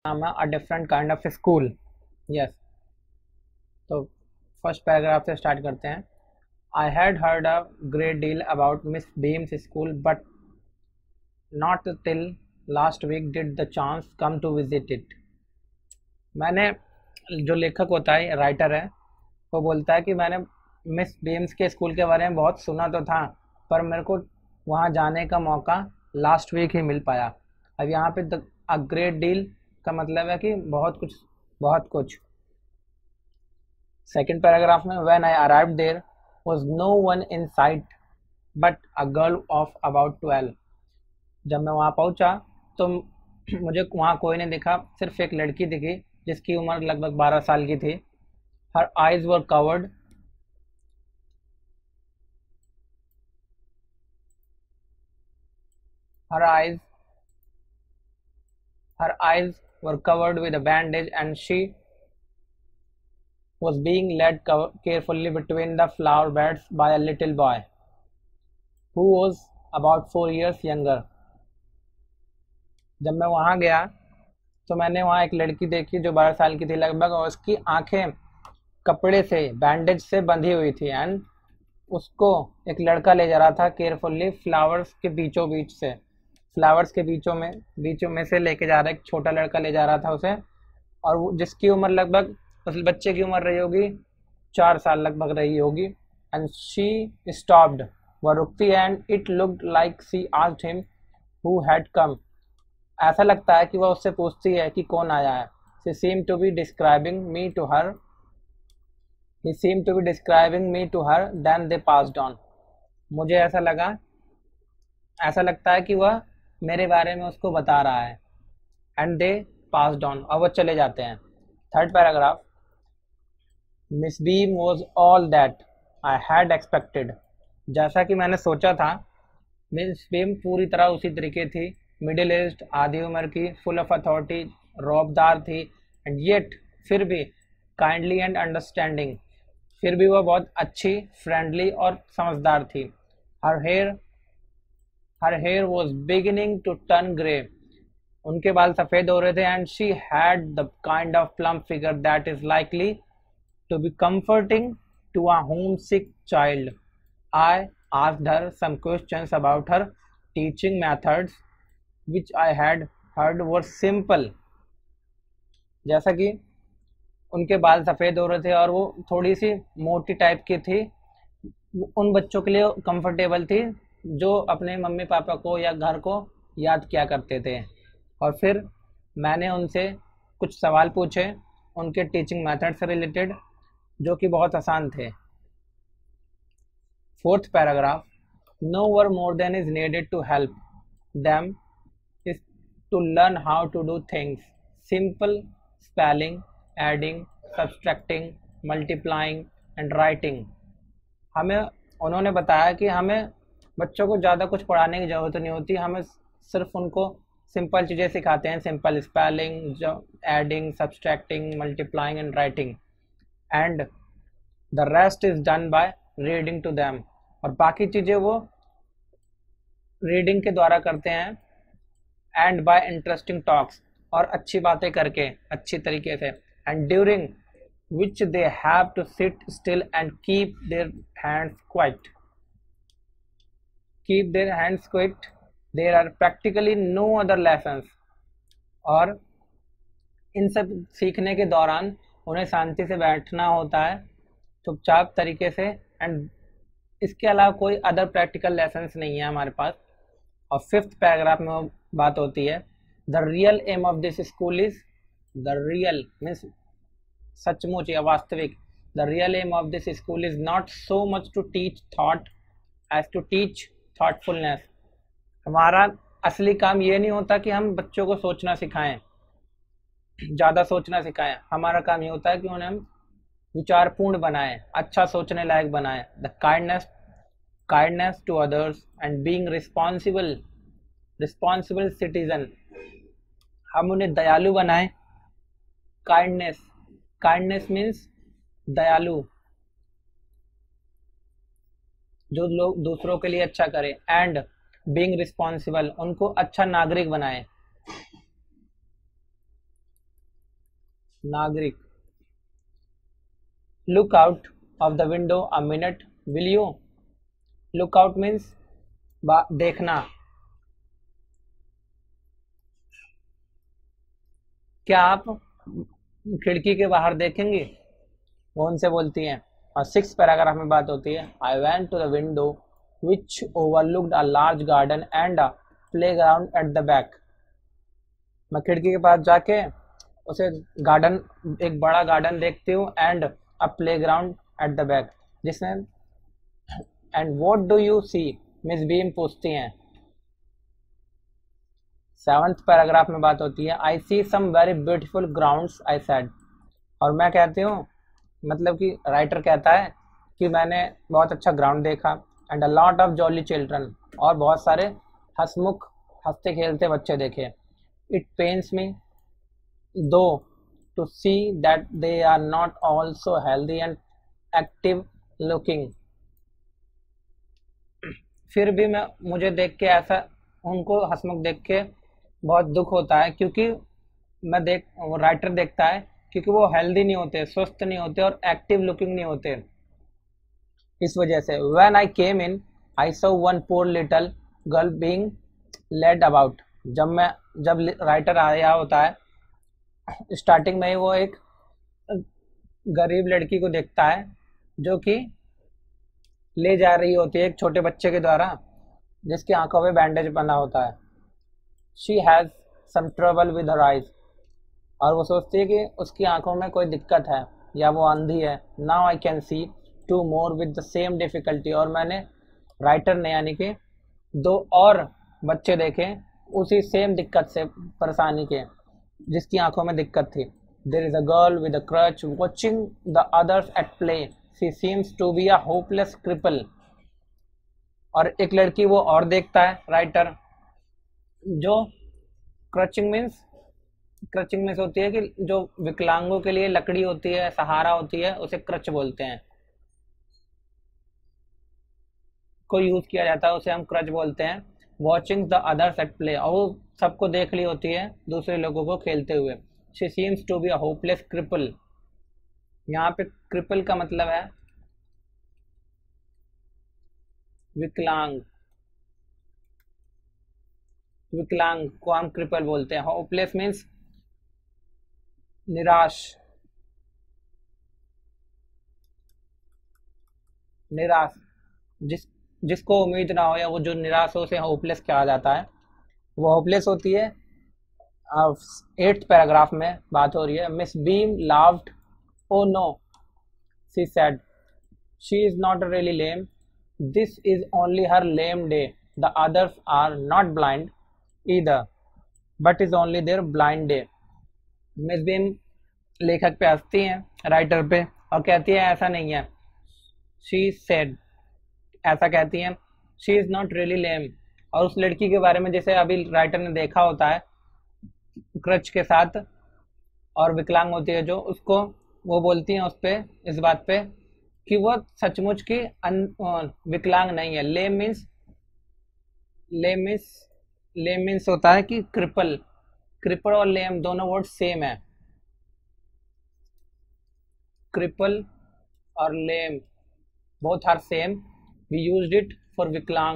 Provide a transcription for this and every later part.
नाम है a different kind of school. Yes, तो फर्स्ट पैराग्राफ से स्टार्ट करते हैं। I had heard a great deal about Miss Beam's school but not till last week did the chance come to visit it. मैंने, जो लेखक होता है, writer है, वो बोलता है कि मैंने मिस बीम्स के स्कूल के बारे में बहुत सुना तो था, पर मेरे को वहाँ जाने का मौका लास्ट वीक ही मिल पाया। अब यहाँ पे द अ ग्रेट डील का मतलब है कि बहुत कुछ, बहुत कुछ। सेकेंड पैराग्राफ में, when I arrived there was no one in sight but a girl of about 12। जब मैं वहाँ पहुँचा तो मुझे वहाँ कोई नहीं दिखा, सिर्फ एक लड़की दिखी जिसकी उम्र लगभग 12 साल की थी। Her eyes were covered, her eyes her eyes were covered with a bandage and she was being led carefully between the flower beds by a little boy who was about 4 years younger। जब मैं वहाँ गया तो मैंने वहाँ एक लड़की देखी जो 12 साल की थी लगभग, और उसकी आंखें कपड़े से, बैंडेज से बंधी हुई थी, एंड उसको एक लड़का ले जा रहा था केयरफुली फ्लावर्स के बीचों बीच से, फ्लावर्स के बीचों में से लेके जा रहा, एक छोटा लड़का ले जा रहा था उसे, और वो जिसकी उम्र लगभग, उस बच्चे की उम्र रही होगी 4 साल लगभग रही होगी। एंड शी स्टॉप्ड, वह रुकती है, and it looked like she asked him who had come. ऐसा लगता है कि वह उससे पूछती है कि कौन आया है। She seem to be describing me to her he seemed to be describing me to her, then they passed on। मुझे ऐसा लगता है कि वह मेरे बारे में उसको बता रहा है, एंड दे पास्ड ऑन, और वो चले जाते हैं। Third paragraph, Miss Beam was all that I had expected. जैसा कि मैंने सोचा था, मिस बीम पूरी तरह उसी तरीके थी, मिडिल एज्ड, आधी उम्र की, फुल ऑफ अथॉरिटी, रौबदार थी, एंड येट, फिर भी, काइंडली एंड अंडरस्टैंडिंग, फिर भी वह बहुत अच्छी, फ्रेंडली और समझदार थी। Her hair her hair was beginning to turn grey, उनके बाल सफ़ेद हो रहे थे, and she had the kind of plump figure that is likely to be comforting to a homesick child। I asked her some questions about her teaching methods, which I had heard were simple। जैसा कि उनके बाल सफ़ेद हो रहे थे और वो थोड़ी सी मोटी टाइप की थी, उन बच्चों के लिए कंफर्टेबल थी जो अपने मम्मी पापा को या घर को याद किया करते थे। और फिर मैंने उनसे कुछ सवाल पूछे उनके टीचिंग मेथड से रिलेटेड, जो कि बहुत आसान थे। Fourth paragraph, no were more than is needed to help them is to learn how to do things simple, spelling, adding, subtracting, multiplying and writing। हमें उन्होंने बताया कि हमें बच्चों को ज़्यादा कुछ पढ़ाने की ज़रूरत नहीं होती, हमें सिर्फ उनको सिंपल चीज़ें सिखाते हैं, सिंपल स्पेलिंग, जो adding, subtracting, multiplying and writing, and the rest is done by reading to them, और बाकी चीज़ें वो रीडिंग के द्वारा करते हैं, एंड बाय इंटरेस्टिंग टॉक्स, और अच्छी बातें करके अच्छी तरीके से, and during which they have to sit still and keep their hands quiet। There are practically no other lessons। और इन सब सीखने के दौरान उन्हें शांति से बैठना होता है, चुपचाप तरीके से, एंड इसके अलावा कोई अदर प्रैक्टिकल लेसन्स नहीं है हमारे पास। और फिफ्थ पैराग्राफ में बात होती है, the real aim of this school is, the real means सचमुच या वास्तविक, the real aim of this school is not so much to teach thought as to teach thoughtfulness. हमारा असली काम ये नहीं होता कि हम बच्चों को सोचना सिखाएं, ज़्यादा सोचना सिखाएं। हमारा काम ये होता है कि उन्हें हम विचारपूर्ण बनाएं, अच्छा सोचने लायक बनाएं। The kindness to others and being responsible citizen, हम उन्हें दयालु बनाएं। काइंडनेस मीन्स दयालु, जो लोग दूसरों के लिए अच्छा करें, एंड बीइंग रिस्पॉन्सिबल, उनको अच्छा नागरिक बनाएं। नागरिक। Look out of the window a minute will you. Look out means देखना। क्या आप खिड़की के बाहर देखेंगे, वो उनसे बोलती हैं। और 6 पैराग्राफ में बात होती है, I went to the window which overlooked a large garden and a playground at the back. मैं खिड़की के पास जाके उसे गार्डन, एक बड़ा गार्डन देखती हूँ, and a playground at the back. जिसमें and what do you see, Miss Beam पूछती हैं। 7th पैराग्राफ में बात होती है, I see some very beautiful grounds I said. और मैं कहती हूँ, मतलब कि राइटर कहता है कि मैंने बहुत अच्छा ग्राउंड देखा, and a lot of jolly children, और बहुत सारे हंसमुख हंसते खेलते बच्चे देखे। It pains me though to see that they are not all so healthy and active looking. फिर भी मुझे देख के ऐसा, उनको हंसमुख देख के बहुत दुख होता है, क्योंकि वो राइटर देखता है क्योंकि वो हेल्दी नहीं होते, स्वस्थ नहीं होते और एक्टिव लुकिंग नहीं होते। इस वजह से when I came in I saw one poor little girl being led about. जब राइटर आया होता है, स्टार्टिंग में ही वो एक गरीब लड़की को देखता है जो कि ले जा रही होती है एक छोटे बच्चे के द्वारा, जिसकी आंखों में बैंडेज बना होता है। She has some trouble with her eyes. और वो सोचती है कि उसकी आंखों में कोई दिक्कत है या वो अंधी है। Now I can see two more with the same difficulty. और मैंने, राइटर ने यानी कि 2 और बच्चे देखे उसी सेम दिक्कत से, परेशानी के, जिसकी आंखों में दिक्कत थी। There is a girl with a crutch watching the others at play, she seems to be a hopeless cripple. और एक लड़की वो और देखता है राइटर, जो क्रचिंग मीन्स होती है कि जो विकलांगों के लिए लकड़ी होती है, सहारा होती है, उसे क्रच बोलते हैं। को यूज किया जाता है, उसे हम क्रच बोलते हैं। Watching the others at play, और वो सबको देख ली होती है दूसरे लोगों को खेलते हुए। She seems to be a hopeless cripple. यहाँ पे क्रिपल का मतलब है विकलांग। विकलांग को हम क्रिपल बोलते हैं। होपलेस मीन्स निराश। निराश, जिसको उम्मीद ना हो या वो जो निराश हो, उसे होपलेस कहा जाता है। वो होपलेस होती है। 8th पैराग्राफ में बात हो रही है, Miss Beam laughed, oh no she said, she is not really lame, this is only her lame day, the others are not blind either but is only their blind day. Miss Beam लेखक पे हंसती हैं, writer पे, और कहती है ऐसा नहीं है। शी सेड, ऐसा कहती हैं, she is not really lame. और उस लड़की के बारे में, जैसे अभी राइटर ने देखा होता है क्रच के साथ और विकलांग होती है जो, उसको वो बोलती हैं उस पे, इस बात पे कि वो सचमुच की विकलांग नहीं है। लेम मीन्स होता है कि क्रिपल। क्रिपल और लेम दोनों वर्ड सेम है। क्रिपल और लेम both are same, we used it for viklang,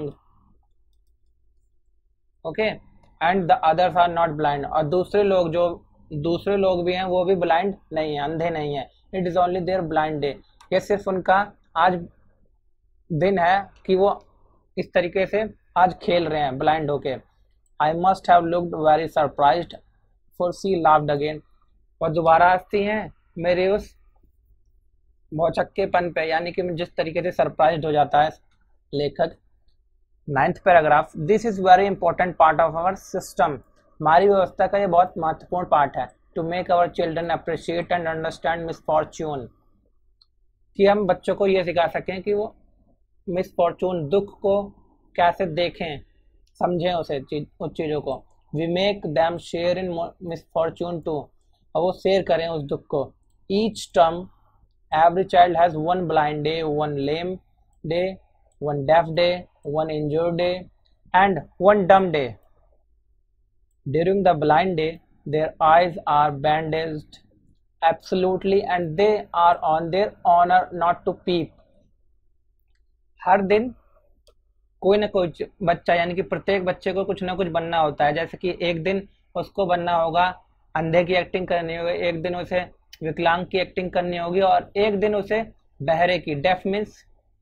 okay, and the others are not blind। और दूसरे लोग भी हैं, वो भी ब्लाइंड नहीं है, अंधे नहीं है। It is only their blind day, ये सिर्फ उनका आज दिन है कि वो इस तरीके से आज खेल रहे हैं ब्लाइंड होके। I must have looked very surprised for she laughed again. और दोबारा हंसती हैं मेरे उस भौचक्केपन पे, यानी कि जिस तरीके से सरप्राइज्ड हो जाता है लेखक। 9th paragraph, this is very important part of our system. हमारी व्यवस्था का ये बहुत महत्वपूर्ण पार्ट है। To make our children appreciate and understand misfortune, कि हम बच्चों को ये सिखा सकें कि वो मिसफॉर्च्यून, दुख को कैसे देखें, समझें उस चीज़ों को। We make them share in misfortune too, और वो शेयर करें उस दुख को। Each term, every child has one blind day, one lame day, one deaf day, one injured day, and one dumb day. During the blind day, their eyes are bandaged absolutely and they are on their honour not to peep. हर दिन कोई ना कोई बच्चा, यानी कि प्रत्येक बच्चे को कुछ ना कुछ बनना होता है। जैसे कि एक दिन उसको बनना होगा अंधे की एक्टिंग करनी होगी, एक दिन उसे विकलांग की एक्टिंग करनी होगी, और एक दिन उसे बहरे की। डेफ मीन्स,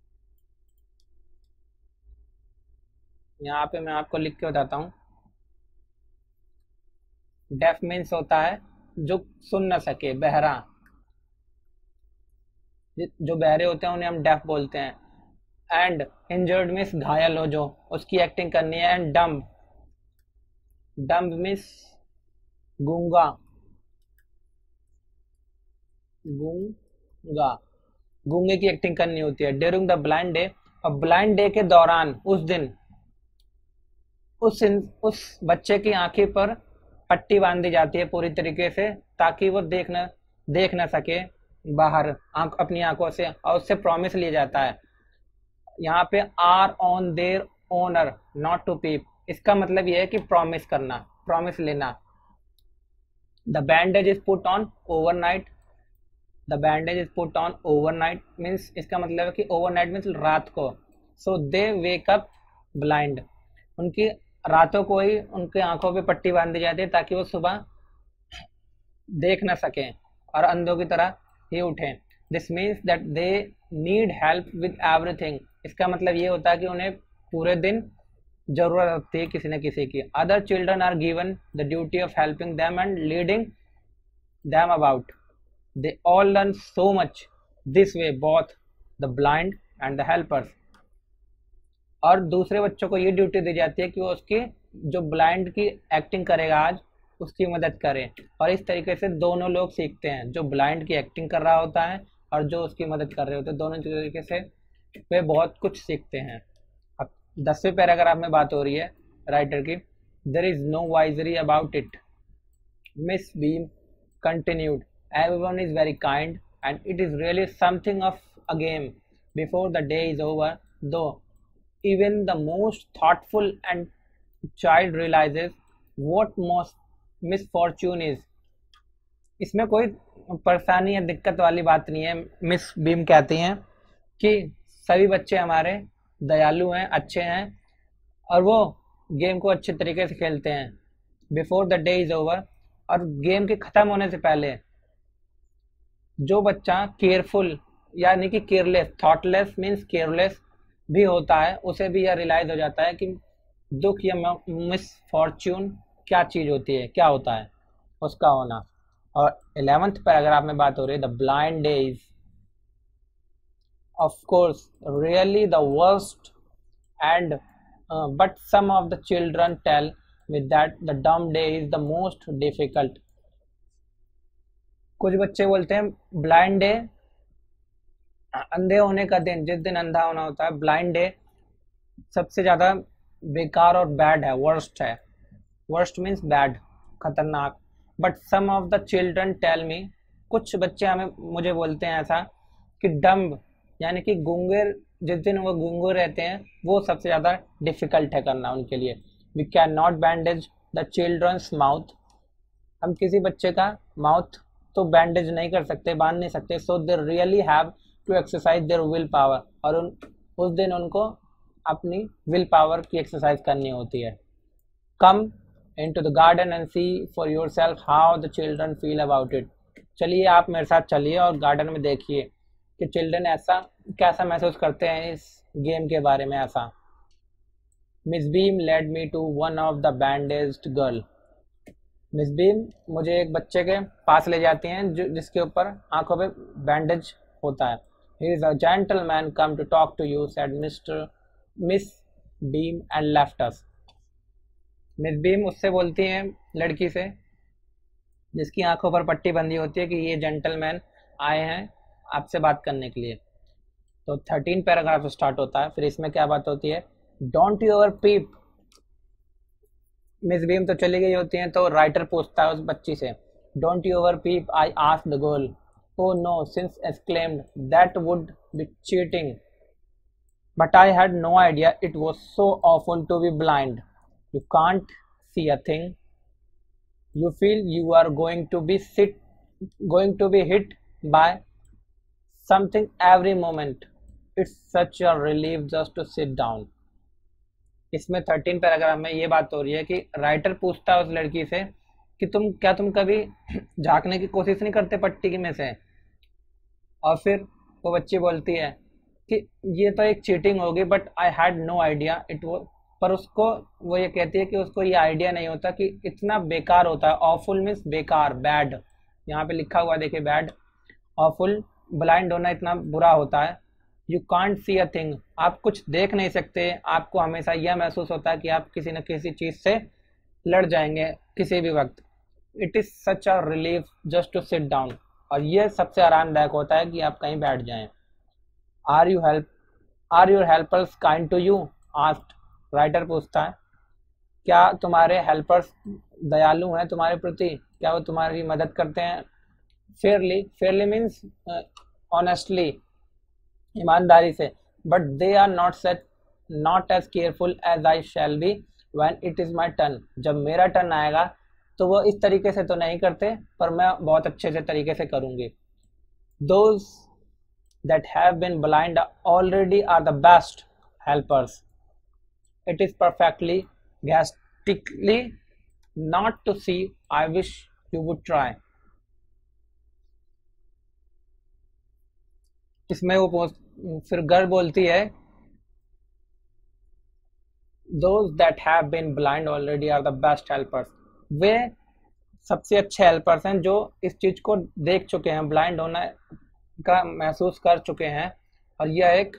यहाँ पे मैं आपको लिख के बताता हूँ, डेफ मीन्स होता है जो सुन ना सके, बहरा। जो बहरे होते हैं उन्हें हम डेफ बोलते हैं। एंड इंजर्ड मीन्स घायल हो, जो उसकी एक्टिंग करनी है। एंड डम्ब, डम्ब मीन्स गूंगा, गूंगा, गूंगे की एक्टिंग करनी होती है। ड्यूरिंग द ब्लाइंड डे, और ब्लाइंड डे के दौरान, उस दिन उस बच्चे की आंखें पर पट्टी बांधी जाती है पूरी तरीके से, ताकि वो देख ना सके बाहर अपनी आंखों से, और उससे प्रॉमिस लिया जाता है। यहाँ पे are on their honour not to peep, इसका मतलब यह है कि प्रॉमिस करना, प्रॉमिस लेना। The bandage is put on overnight, the bandage is put on overnight means, इसका मतलब है कि ओवरनाइट मीन्स रात को। सो दे वेक अप ब्लाइंड, उनकी रातों को ही उनकी आंखों पे पट्टी बांधी जाती है ताकि वो सुबह देख ना सकें और अंधों की तरह ही उठें। This means that they need help with everything, इसका मतलब ये होता है कि उन्हें पूरे दिन जरूरत होती है किसी न किसी की। Other children are given the duty of helping them and leading them about, they all learn so much this way, both the blind and the helpers. और दूसरे बच्चों को ये ड्यूटी दी जाती है कि वो उसकी, जो ब्लाइंड की एक्टिंग करेगा आज, उसकी मदद करें। और इस तरीके से दोनों लोग सीखते हैं, जो ब्लाइंड की एक्टिंग कर रहा होता है और जो उसकी मदद कर रहे होते हैं, दोनों तरीके से वे बहुत कुछ सीखते हैं। अब 10वें पैराग्राफ में बात हो रही है राइटर की। There is no misery about it, Miss Beam continued, everyone is very kind and it is really something of a game before the day is over, though even the most thoughtful and child realizes what most misfortune is। इसमें कोई परेशानी या दिक्कत वाली बात नहीं है। Miss beam कहती हैं कि सभी बच्चे हमारे दयालु हैं, अच्छे हैं, और वो गेम को अच्छे तरीके से खेलते हैं। Before the day is over, और गेम के ख़त्म होने से पहले जो बच्चा केयरफुल यानी कि केयरलेस, थॉटलेस मीन्स केयरलेस भी होता है, उसे भी यह रियलाइज हो जाता है कि दुख या मिसफॉर्च्यून क्या चीज होती है, क्या होता है उसका होना। और 11th पैराग्राफ में बात हो रही है, the blind day is of course really the worst and but some of the children tell with that the dumb day is the most difficult. कुछ बच्चे बोलते हैं ब्लाइंड डे, अंधे होने का दिन, जिस दिन अंधा होना होता है, ब्लाइंड डे सबसे ज्यादा बेकार और बैड है, वर्स्ट है। वर्स्ट मीन्स बैड, खतरनाक। But some of the children tell me, कुछ बच्चे मुझे बोलते हैं ऐसा कि डम्ब यानी कि गूंगे, जिस दिन वो गूंगे रहते हैं वो सबसे ज़्यादा डिफ़िकल्ट है करना उनके लिए। We can not bandage the children's mouth, हम किसी बच्चे का माउथ तो बैंडेज नहीं कर सकते, बांध नहीं सकते। So they really have to exercise their will power, और उस दिन उनको अपनी विल पावर की एक्सरसाइज करनी होती है। Come into the garden and see for yourself how the children feel about it, चलिए आप मेरे साथ चलिए और गार्डन में देखिए कि चिल्ड्रन ऐसा कैसा महसूस करते हैं इस गेम के बारे में। ऐसा Miss Beam led me to one of the bandaged girl, Miss Beam मुझे एक बच्चे के पास ले जाती हैं जिसके ऊपर आंखों पे बैंडेज होता है। He is a gentleman come to talk to you, said Miss Beam and left us। Miss Beam उससे बोलती हैं, लड़की से जिसकी आंखों पर पट्टी बंधी होती है, कि ये जेंटलमैन आए हैं आपसे बात करने के लिए। तो 13 पैराग्राफ स्टार्ट होता है। फिर इसमें क्या बात होती है, don't you ever peep. Miss Beam तो चली गई होती हैं, तो राइटर पूछता है उस बच्ची से, don't you ever peep, I asked the girl. Oh no, since exclaimed, that would be cheating. But I had no idea it was so awful to be blind. You can't see a thing. You feel you are going to be going to be hit by something every moment. It's such a relief just to sit down. इसमें 13 paragraph में ये बात हो रही है कि writer पूछता है उस लड़की से कि तुम कभी झांकने की कोशिश नहीं करते पट्टी में से। और फिर वो बच्ची बोलती है कि ये तो एक चीटिंग होगी, but I had no idea it वो। पर उसको वो ये कहती है कि उसको ये आइडिया नहीं होता कि इतना बेकार होता है। ऑफुल मीन्स बेकार, बैड, यहाँ पे लिखा हुआ देखिए बैड। ऑफुल, ब्लाइंड होना इतना बुरा होता है। You can't see a thing, आप कुछ देख नहीं सकते। आपको हमेशा यह महसूस होता है कि आप किसी न किसी चीज़ से लड़ जाएंगे किसी भी वक्त। It is such a relief just to sit down, और ये सबसे आरामदायक होता है कि आप कहीं बैठ जाएं। Are your helpers kind to you, asked, writer पूछता है क्या तुम्हारे हेल्पर्स दयालु हैं तुम्हारे प्रति, क्या वो तुम्हारी मदद करते हैं। फेयरली मीन्स ऑनेस्टली, ईमानदारी से। But they are not as careful as I shall be when it is my turn, जब मेरा टर्न आएगा तो वो इस तरीके से तो नहीं करते, पर मैं बहुत अच्छे से तरीके से करूँगी। Those that have been blind already are the best helpers. It is perfectly ghastly not to see. I wish you would try. इसमें वो फिर गर्ल बोलती है those that have been blind already are the best helpers. वे सबसे अच्छे helpers हैं जो इस चीज को देख चुके हैं, ब्लाइंड होना का महसूस कर चुके हैं, और यह एक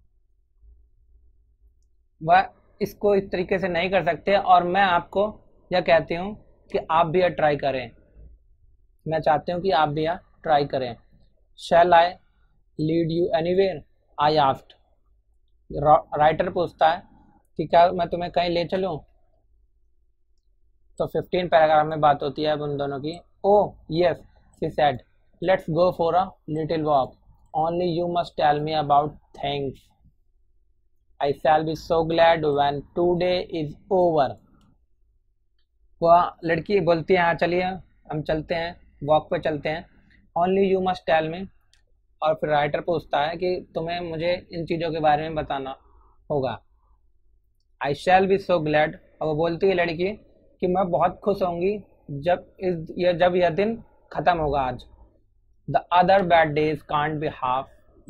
वह इसको इस तरीके से नहीं कर सकते। और मैं आपको यह कहती हूँ कि आप भी यह ट्राई करें। मैं चाहती हूँ कि आप भी यह ट्राई करें। Shall I lead you anywhere, I asked, writer पूछता है कि क्या मैं तुम्हें कहीं ले चलूँ। तो 15 पैराग्राफ में बात होती है उन दोनों की। Oh yes, she said, let's go for a little walk. Only you must tell me about things. I shall be so glad when today is over. वह लड़की बोलती है हाँ चलिए हम चलते हैं, वॉक पे चलते हैं। Only you must tell me. और फिर राइटर पूछता है कि तुम्हें मुझे इन चीज़ों के बारे में बताना होगा। I shall be so glad. और वो बोलती है लड़की कि मैं बहुत खुश होंगी जब यह दिन ख़त्म होगा आज। The other bad days can't be half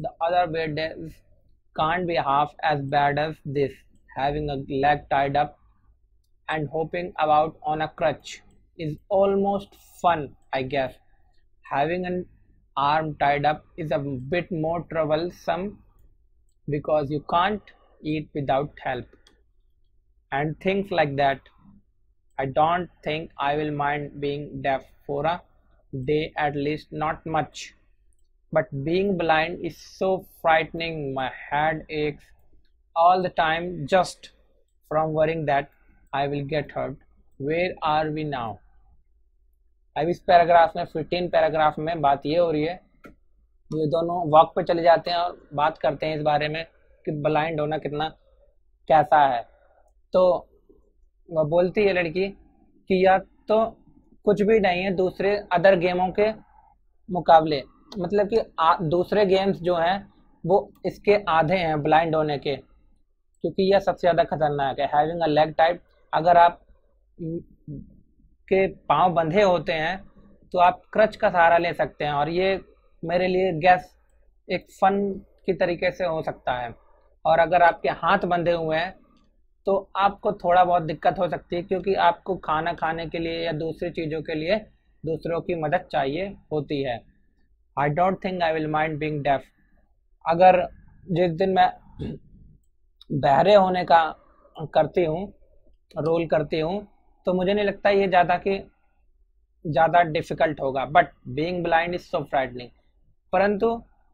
as bad as this. Having a leg tied up and hopping about on a crutch is almost fun, I guess. Having an arm tied up is a bit more troublesome because you can't eat without help and things like that. I don't think I will mind being deaf for a day, at least not much, but being blind is so frightening. My head aches all the time just from worrying that I will get hurt. Where are we now? अब इस paragraph में 15 paragraph में बात ये हो रही है, ये दोनों वॉक पे चले जाते हैं और बात करते हैं इस बारे में कि ब्लाइंड होना कितना कैसा है। तो वह बोलती है लड़की कि यह तो कुछ भी नहीं है दूसरे अदर गेमों के मुकाबले, मतलब कि दूसरे गेम्स जो हैं वो इसके आधे हैं ब्लाइंड होने के, क्योंकि यह सबसे ज़्यादा खतरनाक है। हैविंग अ लेग टाइप, अगर आप के पांव बंधे होते हैं तो आप क्रच का सहारा ले सकते हैं, और ये मेरे लिए गैस एक फन की तरीके से हो सकता है। और अगर आपके हाथ बंधे हुए हैं तो आपको थोड़ा बहुत दिक्कत हो सकती है, क्योंकि आपको खाना खाने के लिए या दूसरी चीज़ों के लिए दूसरों की मदद चाहिए होती है। I don't think I will mind being deaf, अगर जिस दिन मैं बहरे होने का रोल करती हूँ तो मुझे नहीं लगता ये ज़्यादा डिफ़िकल्ट होगा। But being blind is so frightening, परंतु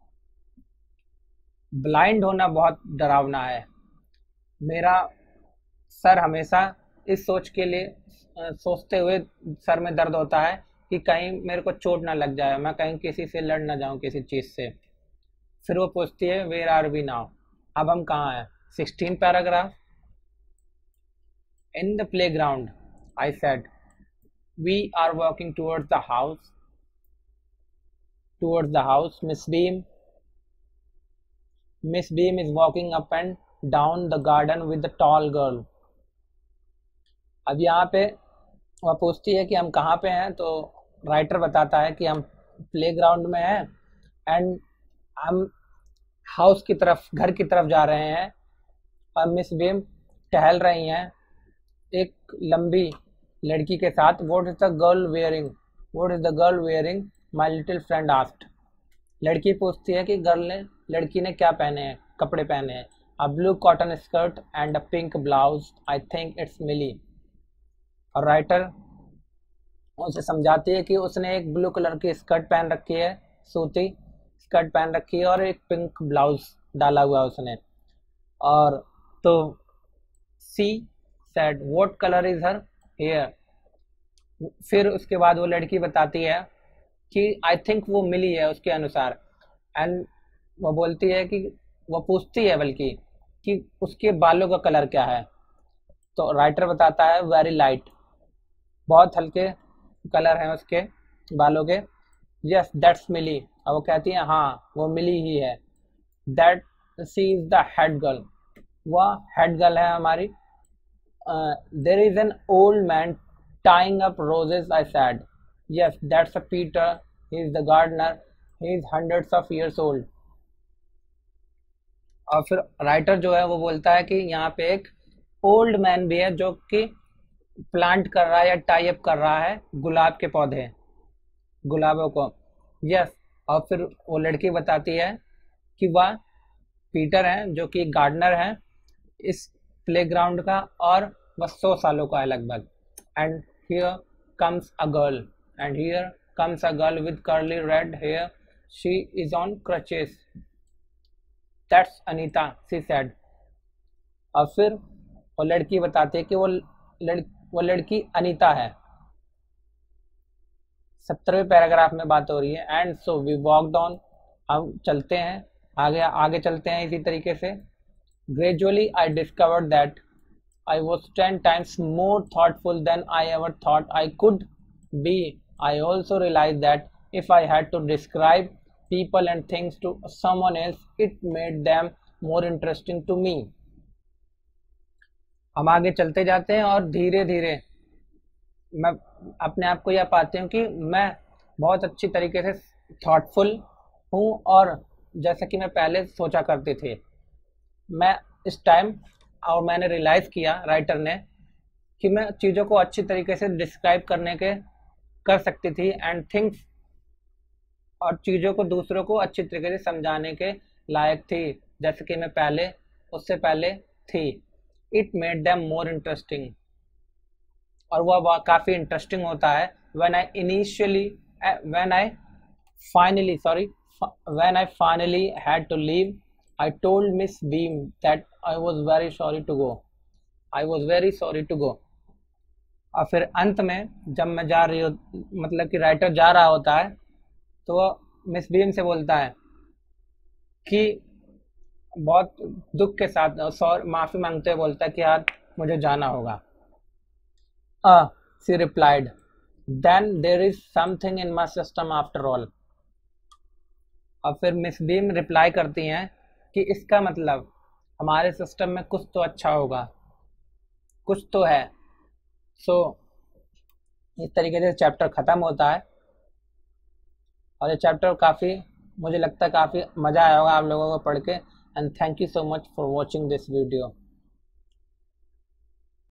ब्लाइंड होना बहुत डरावना है। मेरा सर हमेशा इस सोचते हुए सर में दर्द होता है कि कहीं मेरे को चोट ना लग जाए, मैं कहीं किसी से लड़ ना जाऊं किसी चीज़ से। फिर वो पूछती है वेयर आर वी नाउ, अब हम कहाँ हैं। 16 paragraph. In the playground, I said, we are walking towards the house, towards the house. Miss Beam is walking up and down the garden with the tall girl. अब यहाँ पे वह पूछती है कि हम कहाँ पे हैं, तो राइटर बताता है कि हम प्लेग्राउंड में हैं एंड हम हाउस की तरफ, घर की तरफ जा रहे हैं और मिस बीम टहल रही हैं एक लंबी लड़की के साथ. What is the girl wearing? What is the girl wearing? My little friend asked. लड़की पूछती है कि लड़की ने क्या पहने हैं, कपड़े पहने हैं. A blue cotton skirt and a pink blouse. I think it's Millie. और राइटर उसे समझाती है कि उसने एक ब्लू कलर की स्कर्ट पहन रखी है, सूती स्कर्ट पहन रखी है और एक पिंक ब्लाउज डाला हुआ है उसने. और तो she said what colour is her hair. फिर उसके बाद वो लड़की बताती है कि आई थिंक वो मिली है उसके अनुसार. एंड वो बोलती है कि वो पूछती है बल्कि कि उसके बालों का कलर क्या है. तो राइटर बताता है वेरी लाइट, बहुत हल्के कलर हैं उसके बालों के. Yes that's Millie. और वो कहती है हाँ वो मिली ही है. That she is the head girl. वह हेड गर्ल है हमारी. There is an old man tying up roses, I said. Yes, that's a Peter. He is the gardener. He is hundreds of years old. और फिर writer जो है वो बोलता है कि यहाँ पे एक ओल्ड मैन भी है जो कि प्लांट कर रहा है या टाई अप कर रहा है गुलाब के पौधे, गुलाबों को. यस. और फिर वो लड़की बताती है कि वह पीटर हैं जो कि गार्डनर हैं इस प्लेग्राउंड का और वह 100 सालों का है लगभग. And here comes a girl, and here comes a girl with curly red hair. She is on crutches. That's Anita, she said. और फिर वो लड़की बताती है कि वो लड़की अनीता है. 17वें पैराग्राफ में बात हो रही है. And so we walked on. हम चलते हैं आगे चलते हैं इसी तरीके से. Gradually I discovered that I was 10 times more thoughtful than I ever thought I could be. I also realized that if I had to describe people and things to someone else, it made them more interesting to me. हम आगे चलते जाते हैं और धीरे धीरे मैं अपने आप को यह पाती हूँ कि मैं बहुत अच्छी तरीके से थॉटफुल हूँ. और जैसा कि मैं पहले सोचा करती थी, मैं इस टाइम और मैंने रियलाइज़ किया राइटर ने कि मैं चीज़ों को अच्छी तरीके से डिस्क्राइब कर सकती थी एंड थिंग्स, और चीज़ों को दूसरों को अच्छी तरीके से समझाने के लायक थी जैसे कि मैं उससे पहले थी. It made them more interesting. और वह काफ़ी इंटरेस्टिंग होता है. When I finally had to leave, I told Miss Beam that I was very sorry to go. I was very sorry to go. और फिर अंत में जब मैं जा रही हूँ, मतलब कि राइटर जा रहा होता है, तो वो मिस बीम से बोलता है कि बहुत दुख के साथ माफ़ी मांगते हुए बोलता है कि यार मुझे जाना होगा. She replied, then there is something in my system after all. और फिर मिस बीम रिप्लाई करती हैं कि इसका मतलब हमारे सिस्टम में कुछ तो अच्छा होगा, कुछ तो है. सो इस तरीके से चैप्टर ख़त्म होता है. और ये चैप्टर काफ़ी, मुझे लगता है काफ़ी मज़ा आया होगा आप लोगों को पढ़ के. And thank you so much for watching this video.